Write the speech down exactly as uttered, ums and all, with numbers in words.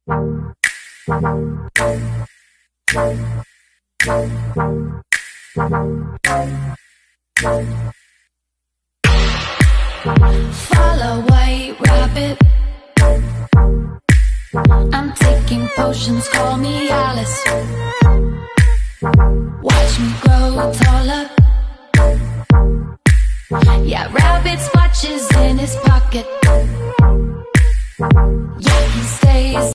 Follow white rabbit. I'm taking potions, call me Alice. Watch me grow taller. Yeah, rabbit's watches in his pocket.